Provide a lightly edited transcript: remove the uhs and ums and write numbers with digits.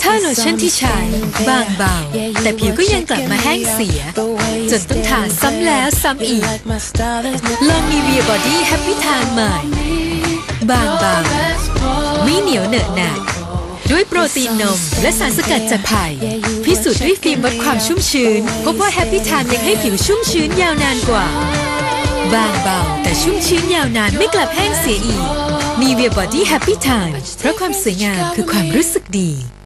ถ้าโลชั่นที่ใช้บางเบาแต่ผิวก็ยังกลับมาแห้งเสียจนต้องทาซ้ำแล้วซ้ำอีกลองมีเวียบอดี้แฮปปี้ทานใหม่บางเบาไม่เหนียวเหนอะหนะด้วยโปรตีนนมและสารสกัดจากไผ่พิสูจน์ด้วยฟิล์มวัดความชุ่มชื้นพบว่าแฮปปี้ทานยังให้ผิวชุ่มชื้นยาวนานกว่าบางเบาแต่ชุ่มชื้นยาวนานไม่กลับแห้งเสียอีกมีเวียบอดี้แฮปปี้ทานเพราะความสวยงามคือความรู้สึกดี